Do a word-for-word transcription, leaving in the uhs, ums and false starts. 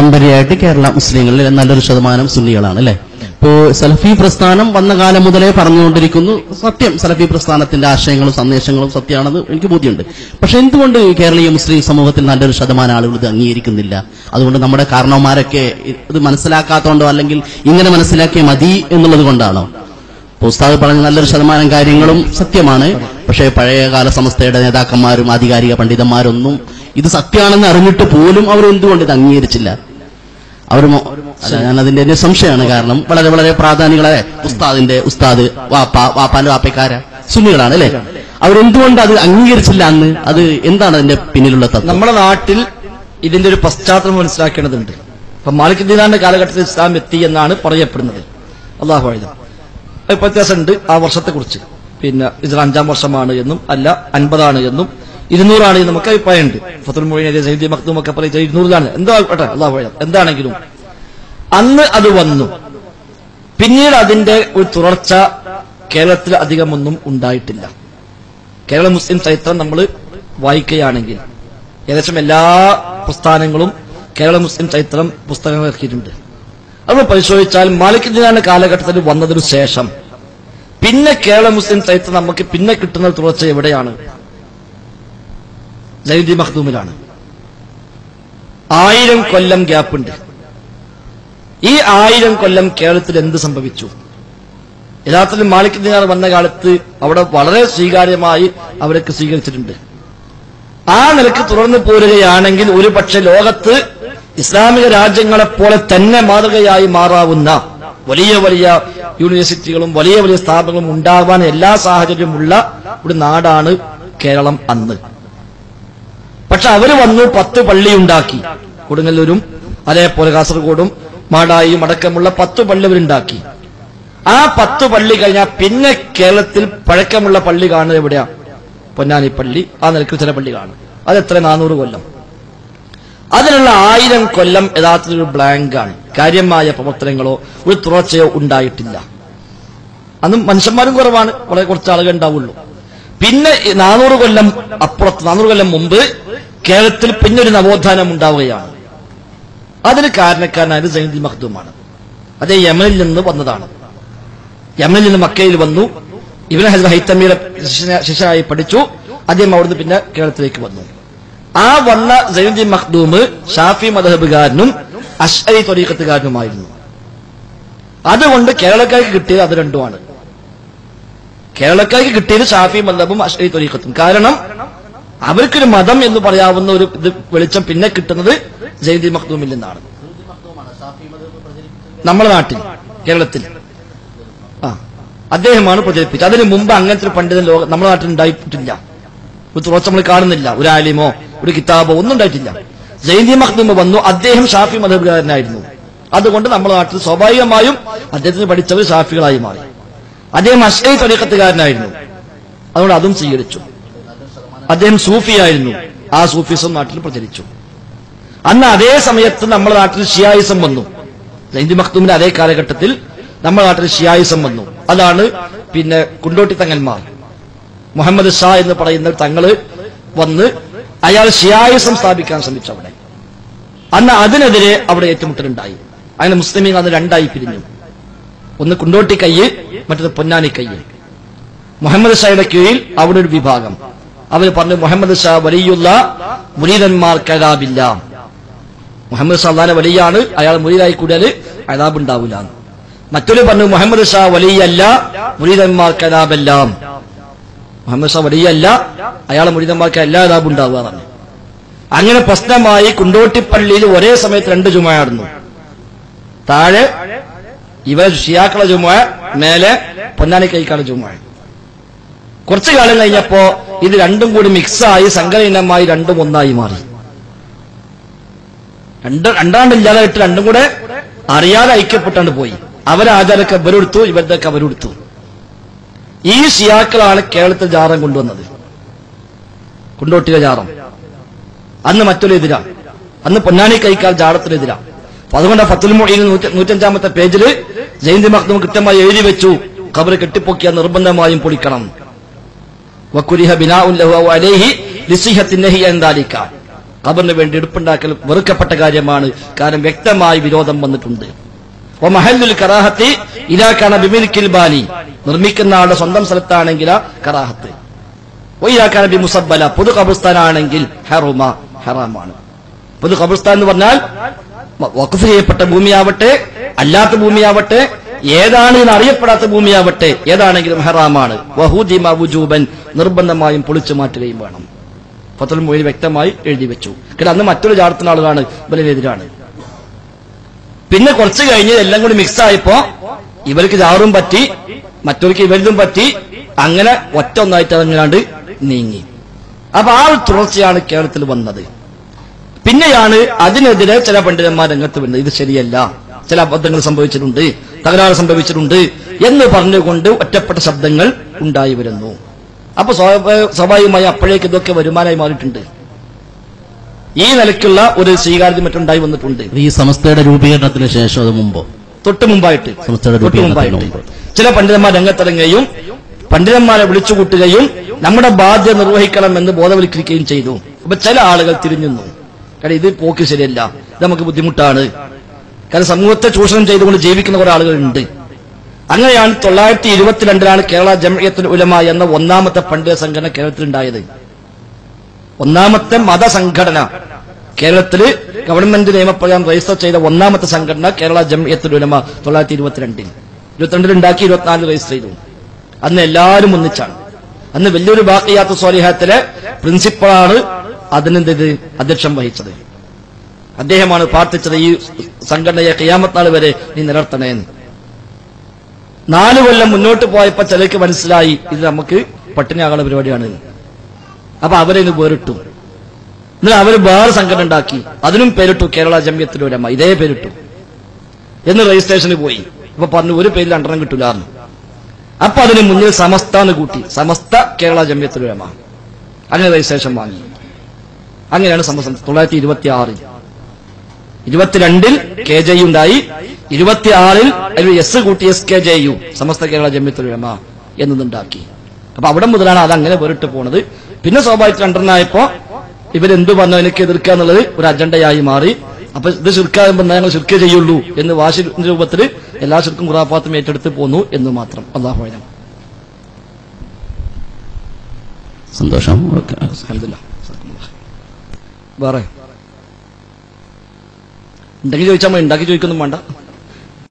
പാരമ്പര്യമായിട്ട് കേരള മുസ്ലിങ്ങളിൽ നല്ലൊരു ശതമാനം സുന്നികളാണ് അല്ലെ. ഇപ്പോ സലഫി പ്രസ്ഥാനം വന്ന കാലം മുതലേ പറഞ്ഞുകൊണ്ടിരിക്കുന്നു സത്യം, സലഫി പ്രസ്ഥാനത്തിന്റെ ആശയങ്ങളും സന്ദേശങ്ങളും സത്യമാണെന്ന് എനിക്ക് ബോധ്യമുണ്ട്. പക്ഷെ എന്തുകൊണ്ട് കേരളീയ മുസ്ലിം സമൂഹത്തിൽ നല്ലൊരു ശതമാനം ആളുകൾ ഇത് അംഗീകരിക്കുന്നില്ല? അതുകൊണ്ട് നമ്മുടെ കാരണവന്മാരൊക്കെ ഇത് മനസ്സിലാക്കാത്തതുകൊണ്ടോ അല്ലെങ്കിൽ ഇങ്ങനെ മനസ്സിലാക്കിയ മതി എന്നുള്ളത് കൊണ്ടാണോ? ഉസ്താദ് പറഞ്ഞ നല്ലൊരു ശതമാനം കാര്യങ്ങളും സത്യമാണ്. പക്ഷേ പഴയകാല സമസ്തയുടെ നേതാക്കന്മാരും ആധികാരിക പണ്ഡിതന്മാരൊന്നും ഇത് സത്യമാണെന്ന് അറിഞ്ഞിട്ട് പോലും അവർ എന്തുകൊണ്ട് ഇത് അംഗീകരിച്ചില്ല? അവർ ഞാൻ അതിന്റെ എന്റെ സംശയമാണ്. കാരണം വളരെ വളരെ പ്രാധാനികളെ ഉസ്താദിന്റെ ഉസ്താദ് വാപ്പ വാപ്പാന്റെ വാപ്പക്കാര സുന്നികളാണ് അല്ലെ. അവരെന്തുകൊണ്ട് അത് അംഗീകരിച്ചില്ല അന്ന്? അത് എന്താണ് അതിന്റെ പിന്നിലുള്ള തത്വം? നമ്മുടെ നാട്ടിൽ ഇതിന്റെ ഒരു പശ്ചാത്തലം മനസ്സിലാക്കേണ്ടതുണ്ട്. ഇപ്പൊ മാലിക് ദീനാന്റെ കാലഘട്ടത്തിൽ ഇസ്ലാം എത്തി എന്നാണ് പറയപ്പെടുന്നത്. അള്ളാഹു അഅലം. വ്യത്യാസമുണ്ട് ആ വർഷത്തെക്കുറിച്ച്. പിന്നെ ഇതിൽ അഞ്ചാം വർഷമാണ് എന്നും അല്ല അൻപതാണ് എന്നും ഇരുന്നൂറാണ് എന്നും നമുക്ക് അഭിപ്രായമുണ്ട്. ഫത്തുൽ മുഈൻ സയ്യിദി മഖ്ദൂം ഒക്കെ പറയുന്നത് ഇരുന്നൂറിലാണ്. എന്താ ആട്ടെ, അള്ളാഹു അഅലം. എന്താണെങ്കിലും അന്ന് അത് വന്നു. പിന്നീട് അതിന്റെ ഒരു തുടർച്ച കേരളത്തിൽ അധികമൊന്നും ഉണ്ടായിട്ടില്ല. കേരള മുസ്ലിം ചരിത്രം നമ്മൾ വായിക്കുകയാണെങ്കിൽ ഏകദേശം എല്ലാ പ്രസ്ഥാനങ്ങളും കേരള മുസ്ലിം ചരിത്രം പുസ്തകങ്ങൾ ഇറക്കിയിട്ടുണ്ട്. അത് പരിശോധിച്ചാൽ മാലിക് ദീനാന്റെ കാലഘട്ടത്തിൽ വന്നതിനു ശേഷം പിന്നെ കേരള മുസ്ലിം ചരിത്രം നമുക്ക് പിന്നെ കിട്ടുന്ന തുടർച്ച എവിടെയാണ്? സയ്യിദി മഖ്ദൂമിലാണ്. ആയിരം കൊല്ലം ഗ്യാപ്പുണ്ട്. ഈ ആയിരം കൊല്ലം കേരളത്തിൽ എന്ത് സംഭവിച്ചു? യഥാർത്ഥത്തിൽ മാലിക് ദീനാർ വന്ന കാലത്ത് അവിടെ വളരെ സ്വീകാര്യമായി അവരൊക്കെ സ്വീകരിച്ചിട്ടുണ്ട്. ആ നിലക്ക് തുടർന്ന് പോരുകയാണെങ്കിൽ ഒരു പക്ഷെ ലോകത്ത് ഇസ്ലാമിക രാജ്യങ്ങളെപ്പോലെ തന്നെ മാതൃകയായി മാറാവുന്ന വലിയ വലിയ യൂണിവേഴ്സിറ്റികളും വലിയ വലിയ സ്ഥാപനങ്ങളും ഉണ്ടാവാൻ എല്ലാ സാഹചര്യമുള്ള ഒരു നാടാണ് കേരളം അന്ന്. പക്ഷെ അവര് വന്നു പത്ത് പള്ളി ഉണ്ടാക്കി. കൊടുങ്ങല്ലൂരും അതേപോലെ കാസർഗോഡും മാടായിയും അടക്കമുള്ള പത്ത് പള്ളി അവരുണ്ടാക്കി. ആ പത്ത് പള്ളി കഴിഞ്ഞാൽ പിന്നെ കേരളത്തിൽ പഴക്കമുള്ള പള്ളി കാണുന്നത് എവിടെയാ? പൊന്നാനി പള്ളി. ആ നിലയ്ക്ക് ചില പള്ളി കാണും. അതെത്ര? നാനൂറ് കൊല്ലം. അതിനുള്ള ആയിരം കൊല്ലം യഥാർത്ഥത്തിൽ ഒരു ബ്ലാങ്കാണ്. കാര്യമായ പ്രവർത്തനങ്ങളോ ഒരു തുടർച്ചയോ ഉണ്ടായിട്ടില്ല. അന്ന് മനുഷ്യന്മാരും കുറവാണ്, വളരെ കുറച്ച് ആളുകൾ ഉണ്ടാവുള്ളൂ. പിന്നെ നാനൂറ് കൊല്ലം അപ്പുറത്ത് നാനൂറ് കൊല്ലം മുമ്പ് കേരളത്തിൽ പിന്നെ ഒരു നവോത്ഥാനം ഉണ്ടാവുകയാണ്. അതിന് കാരണക്കാരനായത് സയ്യിദി മഖ്ദൂമാണ്. അതേ യമനിൽ നിന്ന് വന്നതാണ്. യമനിൽ നിന്ന് മക്കയിൽ വന്നു. ഇബ്നു ഹസ്ബ ഹൈത്തമിയുടെ ശിഷ്യനായി പഠിച്ചു. അദ്ദേഹം അവിടുന്ന് പിന്നെ കേരളത്തിലേക്ക് വന്നു. ആ വന്ന സയ്യിദി മഖ്ദൂം ഷാഫി മദ്ഹബുകാരനും അശ്അരി ത്വരീഖത്തുകാരനുമായിരുന്നു. അതുകൊണ്ട് കേരളക്കാർക്ക് കിട്ടിയത് അത് രണ്ടുമാണ്. കേരളക്കാർക്ക് കിട്ടിയത് ഷാഫി മദ്ഹബും അശ്അരി ത്വരീഖത്തും. കാരണം അവർക്കൊരു മതം എന്ന് പറയാവുന്ന ഒരു ഇത് വെളിച്ചം പിന്നെ കിട്ടുന്നത് സയ്യിദി മഖ്ദൂമിൽ നിന്നാണ്. നമ്മുടെ നാട്ടിൽ കേരളത്തിൽ ആ അദ്ദേഹമാണ് പ്രചരിപ്പിച്ചത്. അതിനു മുമ്പ് അങ്ങനത്തെ ഒരു പണ്ഡിതൻ ലോകം നമ്മുടെ നാട്ടിൽ ഉണ്ടായിട്ടില്ല. ഒരു തുറച്ച നമ്മൾ കാണുന്നില്ല. ഒരു ആലിമോ ഒരു കിതാബോ ഒന്നും ഉണ്ടായിട്ടില്ല. സയ്യിദി മഖ്ദൂം വന്നു. അദ്ദേഹം ഷാഫി മദ്ഹബുകാരനായിരുന്നു. അതുകൊണ്ട് നമ്മുടെ നാട്ടിൽ സ്വാഭാവികമായും അദ്ദേഹത്തിന് പഠിച്ചവർ ഷാഫികളായി മാറി. അദ്ദേഹം അശ്അരി ത്വരീഖത്തുകാരനായിരുന്നു. അതുകൊണ്ട് അതും സ്വീകരിച്ചു. അദ്ദേഹം സൂഫിയായിരുന്നു. ആ സൂഫിസം നാട്ടിൽ പ്രചരിച്ചു. അന്ന് അതേ സമയത്ത് നമ്മുടെ നാട്ടിൽ ഷിയായിസം വന്നു. സയ്യിദി മഖ്ദൂമിന്റെ അതേ കാലഘട്ടത്തിൽ നമ്മുടെ നാട്ടിൽ ഷിയായിസം വന്നു. അതാണ് പിന്നെ കുണ്ടോട്ടി തങ്ങന്മാർ, മുഹമ്മദ് ഷാ എന്ന് പറയുന്ന തങ്ങള് വന്ന് അയാൾ ഷിയായിസം സ്ഥാപിക്കാൻ ശ്രമിച്ചു അവിടെ. അന്ന് അതിനെതിരെ അവിടെ ഏറ്റുമുട്ടലുണ്ടായി. അങ്ങനെ മുസ്ലിമീങ്ങൾ അന്ന് രണ്ടായി പിരിഞ്ഞു. ഒന്ന് കുണ്ടോട്ടി കയ്യ്, മറ്റൊന്ന് പൊന്നാനി കയ്യ്. മുഹമ്മദ് ഷായുടെ കീഴിൽ അവിടെ ഒരു വിഭാഗം അവർ പറഞ്ഞു മുഹമ്മദ് ഷാ വലിയുള്ള മുരീദന്മാർക്ക് അദാബില്ല. മുഹമ്മദ് ഷാ അള്ളാന്റെ വലിയാണ്, അയാൾ മുരീദായി കൂടിയാൽ അദാബ് ഉണ്ടാവില്ല. മറ്റൊരു പറഞ്ഞു മുഹമ്മദ് ഷാ വലിയല്ല, മുരീദന്മാർക്ക് അദാബല്ല. മുഹമ്മദ് ഷാ വലിയല്ല, അയാളെ മുരീദന്മാർക്ക് എല്ലാ അദാബ് ഉണ്ടാവുക എന്നാണ്. അങ്ങനെ പ്രശ്നമായി കുണ്ടോട്ടിപ്പള്ളിയിൽ ഒരേ സമയത്ത് രണ്ട് ജുമുഅ നടന്നു. താഴെ ഇവർ ഷിയാക്കളെ ജുമുഅ, മേലെ പൊന്നാനി കൈക്കാളെ ജുമുഅ. കുറച്ചു കാലം കഴിഞ്ഞപ്പോ ഇത് രണ്ടും കൂടി മിക്സായി സംഘടനമായി രണ്ടും ഒന്നായി മാറി. രണ്ട് രണ്ടാണ്ടില്ലാതായിട്ട് രണ്ടും കൂടെ അറിയാതെ ഐക്യപ്പെട്ടാണ്ട് പോയി. അവരാചാരൊക്കെ അവരെടുത്തു, ഇവരുടെയൊക്കെ അവരെടുത്തു. ഈ ഷിയാക്കളാണ് കേരളത്തിൽ ജാറം കൊണ്ടുവന്നത്. കുണ്ടോട്ടിയിലെ ജാറം അന്ന് മറ്റൊരു എതിരാ, അന്ന് പൊന്നാനി കൈക്കാൽ ജാറത്തിനെതിരാ. അപ്പൊ അതുകൊണ്ട് ഫത്തുൽ മുഈൻ നൂറ്റഞ്ചാമത്തെ പേജിൽ സയ്യിദി മഖ്ദൂം കൃത്യമായി എഴുതി വെച്ചു, ഖബർ കെട്ടിപ്പൊക്കിയാൽ നിർബന്ധമായും പൊളിക്കണം. വകുരിഹ ബിനാഉൻ ലഹു അലൈഹി ലിസിഹത്തിൻ നഹി അൻ ദാലിക. ഖബറിന് വേണ്ടി എടുപ്പുണ്ടാക്കൽ വെറുക്കപ്പെട്ട കാര്യമാണ്. കാരണം വ്യക്തമായി വിരോധം വന്നിട്ടുണ്ട്. മഹല്ലുൽ കറാഹത്തി ഇലാക്കാന ബിമിൽക്കിൽ ബാനി, നിർമ്മിക്കുന്ന ആളുടെ സ്വന്തം സ്ഥലത്താണെങ്കിൽ കറാഹത്ത്. ഒയ്യാക്കാന ബി മുസബ്ബല, പൊതു ഖബർസ്ഥാനാണെങ്കിൽ ഹറുമ, ഹറാമാണ്. പൊതു ഖബർസ്ഥാൻ എന്ന് പറഞ്ഞാൽ വഖഫ് ചെയ്യപ്പെട്ട ഭൂമിയാവട്ടെ അല്ലാത്ത ഭൂമിയാവട്ടെ ഏതാണ് എന്ന് അറിയപ്പെടാത്ത ഭൂമിയാവട്ടെ ഏതാണെങ്കിലും ഹറാമാണ്. വഹൂദിമ വുജൂബൻ, നിർബന്ധമായും പൊളിച്ചു മാറ്റുകയും വേണം. ഫത്വൽ മൊയ്ൻ വ്യക്തമായി എഴുതി വെച്ചു. കാരണം അന്ന് മറ്റൊരു ജാടത്തുന്ന ആളുകളാണ് ഇവരെതിരാണ്. പിന്നെ കുറച്ച് കഴിഞ്ഞ് എല്ലാം കൂടി മിക്സ് ആയപ്പോ ഇവർക്ക് ജാറും പറ്റി മറ്റവർക്ക് ഇവരിതും പറ്റി, അങ്ങനെ ഒറ്റ ഒന്നായിട്ട് അതങ്ങാണ്ട് നീങ്ങി. അപ്പൊ ആ ഒരു തുടർച്ചയാണ് കേരളത്തിൽ വന്നത്. പിന്നെയാണ് അതിനെതിരെ ചില പണ്ഡിതന്മാർ രംഗത്ത് വരുന്നത്. ഇത് ശരിയല്ല, ചില അബദ്ധങ്ങൾ സംഭവിച്ചിട്ടുണ്ട്, തകരാറ് സംഭവിച്ചിട്ടുണ്ട് എന്ന് പറഞ്ഞുകൊണ്ട് ഒറ്റപ്പെട്ട ശബ്ദങ്ങൾ ഉണ്ടായി വരുന്നു. അപ്പൊ സ്വാഭാവികമായി അപ്പോഴേക്ക് ഇതൊക്കെ വരുമാനമായി മാറിയിട്ടുണ്ട്. ഈ നിലയ്ക്കുള്ള ഒരു സ്വീകാര്യത മറ്റുണ്ടായി വന്നിട്ടുണ്ട്. ഈ സമസ്തയുടെ രൂപീകരണത്തിന് ശേഷം അത് മുമ്പോ തൊട്ട് മുമ്പായിട്ട് സമസ്തയുടെ തൊട്ട് മുമ്പായിട്ട് ചില പണ്ഡിതന്മാർ രംഗത്തിറങ്ങുകയും പണ്ഡിതന്മാരെ വിളിച്ചുകൂട്ടുകയും നമ്മുടെ ബാധ്യത നിർവഹിക്കണം എന്ന് ബോധവൽക്കരിക്കുകയും ചെയ്തു. അപ്പൊ ചില ആളുകൾ തിരിഞ്ഞു. കാരണം ഇത് പോക്ക് ശരിയല്ല, ഇത് നമുക്ക് ബുദ്ധിമുട്ടാണ്. കാരണം സമൂഹത്തെ ചൂഷണം ചെയ്തുകൊണ്ട് ജീവിക്കുന്ന കുറെ ആളുകളുണ്ട്. അങ്ങനെയാണ് തൊള്ളായിരത്തി ഇരുപത്തിരണ്ടിലാണ് കേരള ജംഇയ്യത്തുൽ ഉലമ എന്ന ഒന്നാമത്തെ പണ്ഡിത സംഘടന കേരളത്തിലുണ്ടായത്. ഒന്നാമത്തെ മതസംഘടന കേരളത്തിൽ ഗവൺമെന്റ് നിയമപ്രകാരം രജിസ്റ്റർ ചെയ്ത ഒന്നാമത്തെ സംഘടന കേരള ജംഇയ്യത്തുൽ ഉലമ തൊള്ളായിരത്തി ഇരുപത്തിരണ്ടിൽ ഇരുപത്തിരണ്ടിൽ ഉണ്ടാക്കി ഇരുപത്തിനാലിൽ രജിസ്റ്റർ ചെയ്തു. അന്ന് എല്ലാവരും ഒന്നിച്ചാണ്. അന്ന് വലിയൊരു ബാഖിയാത്തു സ്വാലിഹാത്തിലെ പ്രിൻസിപ്പളാണ് അതിനെന്ത് അധ്യക്ഷം വഹിച്ചത്. അദ്ദേഹമാണ് പ്രാർത്ഥിച്ചത് ഈ സംഘടനയെ ഖിയാമത്ത് നാൾ വരെ നീ നിലനിർത്തണേന്ന്. നാലു കൊല്ലം മുന്നോട്ട് പോയപ്പോ ചിലർക്ക് മനസ്സിലായി ഇത് നമുക്ക് പട്ടിണിയാകുന്ന പരിപാടിയാണ്. അപ്പൊ അവരെ ഇത് വേറിട്ടു. എന്നിട്ട് അവർ വേറെ സംഘടന ഉണ്ടാക്കി, അതിനും പേരിട്ടു കേരള ജംഇയ്യത്തുൽ ഉലമ, ഇതേ പേരിട്ടു. എന്ന് രജിസ്ട്രേഷന് പോയി. അപ്പൊ പറഞ്ഞു ഒരു പേരിൽ രണ്ടെണ്ണം കിട്ടൂലാന്ന്. അപ്പൊ അതിന് മുന്നിൽ സമസ്താന്ന് കൂട്ടി, സമസ്ത കേരള ജംഇയ്യത്തുൽ ഉലമ, അങ്ങനെ രജിസ്ട്രേഷൻ വാങ്ങി. അങ്ങനെയാണ് സമസ്ത. തൊള്ളായിരത്തി ഇരുപത്തി ആറിൽ ഇരുപത്തിരണ്ടിൽ കെ ജെ യു ഉണ്ടായി, ഇരുപത്തിയാറിൽ അതിൽ എസ് കൂട്ടി S K J U, Samastha Kerala Jamiyyathul Ulama എന്നതുണ്ടാക്കി. അപ്പൊ അവിടെ മുതലാണ് അത് അങ്ങനെ വേറിട്ട് പോണത്. പിന്നെ സ്വാഭാവിക രണ്ടെണ്ണായപ്പോ ഇവരെന്തു പറഞ്ഞു എനിക്ക് എതിർക്കുക എന്നുള്ളത് ഒരു അജണ്ടയായി മാറി. അപ്പൊ ഇത് ശിർക്കാകുമ്പോൾ ഞങ്ങൾ ശിർക്ക് ചെയ്യുള്ളൂ എന്ന് വാശി രൂപത്തിൽ എല്ലാ ശിർക്കും ഖുറാഫാത്തും ഏറ്റെടുത്ത് പോന്നു എന്ന് മാത്രം. അല്ലാഹു അഅലം. സന്തോഷം. അൽഹംദുലില്ലാഹ്. വേറെ ഉണ്ടെങ്കിൽ ചോദിച്ചാൽ മതി, ഉണ്ടാക്കി ചോദിക്കൊന്നും വേണ്ട.